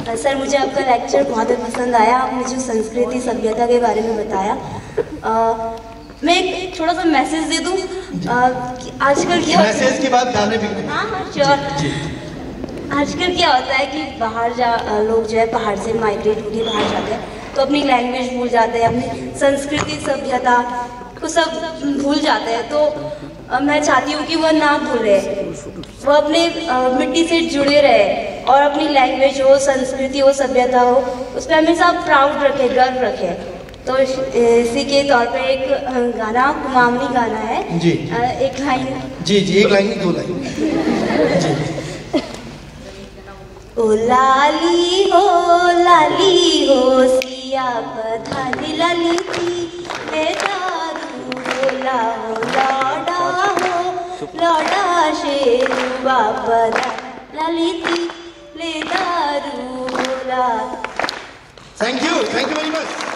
Sir मुझे आपका lecture बहुत पसंद आया। आपने जो संस्कृति सभ्यता के बारे में बताया, मैं एक थोड़ा सा मैसेज दे दूं कि आजकल क्या मैसेज के बाद गाने भी। हाँ श्योर। आजकल क्या होता है कि बाहर लोग जो है पहाड़ से माइग्रेट होकर बाहर जाते हैं तो अपनी लैंग्वेज भूल जाते हैं, अपनी संस्कृति सभ्यता को सब भूल जाते हैं। तो मैं चाहती हूँ कि वह ना भूले, वो अपने मिट्टी से जुड़े रहे और अपनी लैंग्वेज हो, संस्कृति हो, सभ्यता हो, उस पर हमेशा प्राउड रखे, गर्व रखे। तो इसी के तौर पे एक गाना, कुमाऊनी गाना है जी, एक लाइन जी जी, एक लाइन 2 लाइन जी। ओ लाली हो सिया पधारी लाली थी दारू बोला हो लौड़ा शेरू बाबा लाली थी ले दारू बोला। Thank you very much.